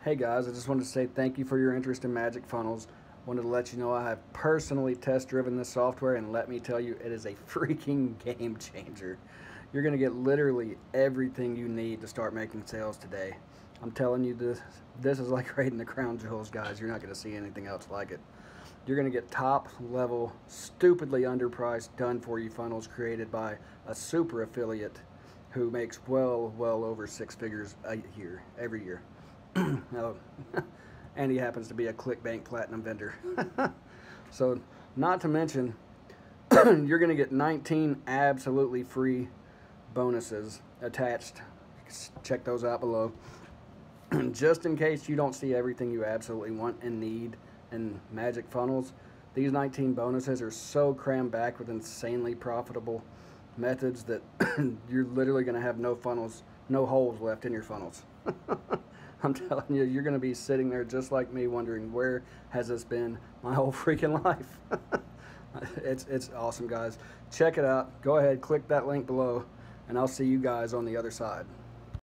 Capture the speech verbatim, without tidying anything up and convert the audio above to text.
Hey guys, I just wanted to say thank you for your interest in Magic Funnels. Wanted to let you know I have personally test driven this software, and let me tell you, it is a freaking game changer. You're going to get literally everything you need to start making sales today. I'm telling you, this this is like raiding the crown jewels, guys. You're not going to see anything else like it. You're going to get top level, stupidly underpriced, done for you funnels created by a super affiliate who makes well, well over six figures a year, every year. Oh, and he happens to be a ClickBank Platinum vendor. So, not to mention, you're going to get nineteen absolutely free bonuses attached. Check those out below. Just in case you don't see everything you absolutely want and need in Magic Funnels, these nineteen bonuses are so crammed back with insanely profitable methods that you're literally going to have no funnels, no holes left in your funnels. I'm telling you, you're going to be sitting there just like me wondering, where has this been my whole freaking life? it's, it's awesome, guys. Check it out. Go ahead, click that link below, and I'll see you guys on the other side.